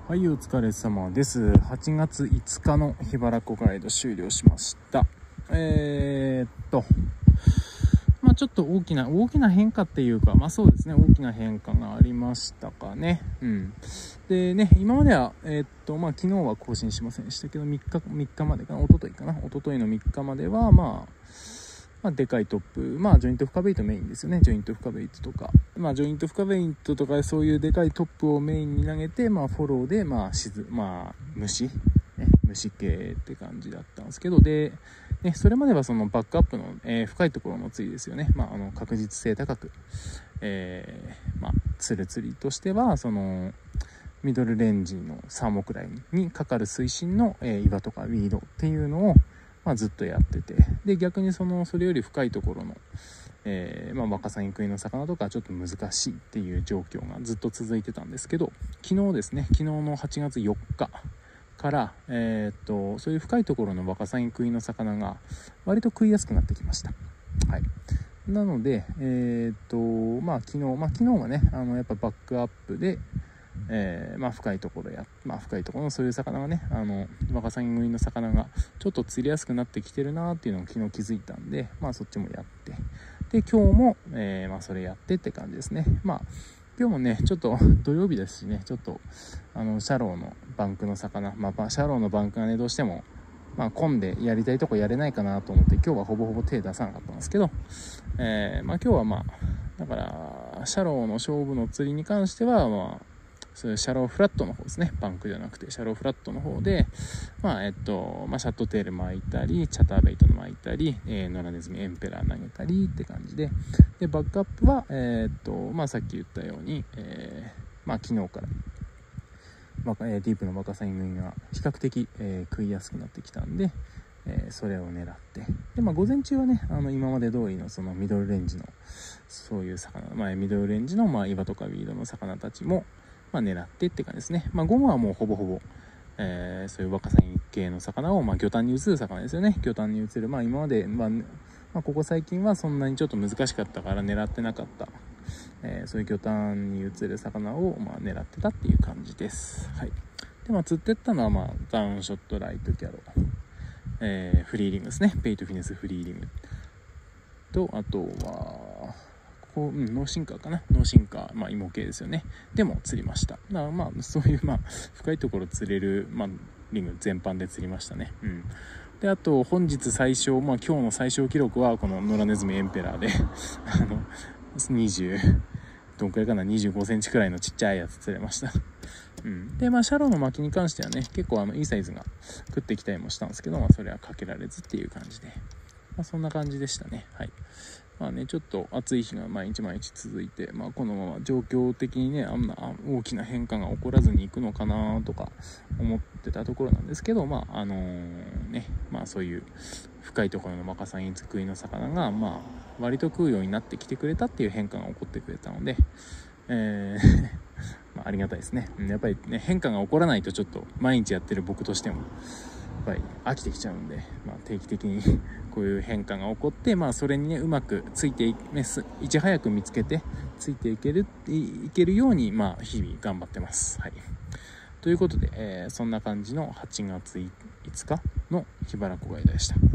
はい、お疲れ様です。8月5日の桧原湖ガイド終了しました。ちょっと大きな変化っていうか、そうですね、大きな変化がありましたかね。でね、今までは、昨日は更新しませんでしたけど、3日までかな、一昨日の3日までは、でかいトップ、ジョイント負荷ベイトメインですよね。ジョイント負荷ベイトとか。ジョイント負荷ベイトとかそういうでかいトップをメインに投げて、フォローで、虫系って感じだったんですけど、で、ね、それまではそのバックアップの、深いところの釣りですよね。確実性高く、釣る釣りとしては、その、ミドルレンジのサーモクライにかかる水深の、岩とかウィードっていうのを、ずっとやってて、で逆にそれより深いところの、ワカサギ食いの魚とかちょっと難しいっていう状況がずっと続いてたんですけど、昨日の8月4日から、そういう深いところのワカサギ食いの魚が割と食いやすくなってきました。はい。なので、昨日はね、やっぱバックアップで、深いところのそういう魚がね、ワカサギ食いの魚がちょっと釣りやすくなってきてるなっていうのを昨日気づいたんで、そっちもやって、で今日も、それやってって感じですね。今日もね、ちょっと土曜日ですしね、ちょっとシャローのバンクの魚、シャローのバンクがね、どうしても混んでやりたいとこやれないかなと思って今日はほぼほぼ手出さなかったんですけど、今日はだからシャローの勝負の釣りに関してはそういうシャローフラットの方ですね。バンクじゃなくてシャローフラットの方で、シャットテール巻いたり、チャターベイトの巻いたり、ノラネズミエンペラー投げたりって感じで、でバックアップはさっき言ったように、昨日からディープのワカサギ食いが比較的、食いやすくなってきたんで、それを狙って、で午前中はね、今まで通りのそのミドルレンジのそういう魚、ミドルレンジの岩とかウィードの魚たちも狙ってって感じですね。ゴムはもうほぼほぼ、そういうワカサギ系の魚を魚探に移る魚ですよね。魚探に移る、今まで、ここ最近はそんなにちょっと難しかったから狙ってなかった、そういう魚探に移る魚を狙ってたっていう感じです。はい。で釣ってったのはダウンショットライトキャロ、フリーリングですね。ペイトフィネスフリーリングと、あとはノーシンカーかな。ノーシンカー、芋系ですよね。でも釣りました。だからそういう深いところ釣れる、リング全般で釣りましたね。で、あと本日最小、今日の最小記録はこのノラネズミエンペラーでどんくらいかな、25センチくらいのちっちゃいやつ釣れました。で、シャローの巻きに関してはね、結構いいサイズが食ってきたりもしたんですけど、それはかけられずっていう感じで、そんな感じでしたね。はい。ちょっと暑い日が毎日続いて、このまま状況的にね、あんな大きな変化が起こらずにいくのかなとか思ってたところなんですけど、そういう深いところのワカサギ食いの魚が、割と食うようになってきてくれたっていう変化が起こってくれたので、ありがたいですね。やっぱりね、変化が起こらないとちょっと毎日やってる僕としてもやっぱり飽きてきちゃうんで、定期的にこういう変化が起こって、それにねうまくついていち早く見つけてついていけるように日々頑張ってます。はい。ということで、そんな感じの8月5日の桧原湖ガイドでした。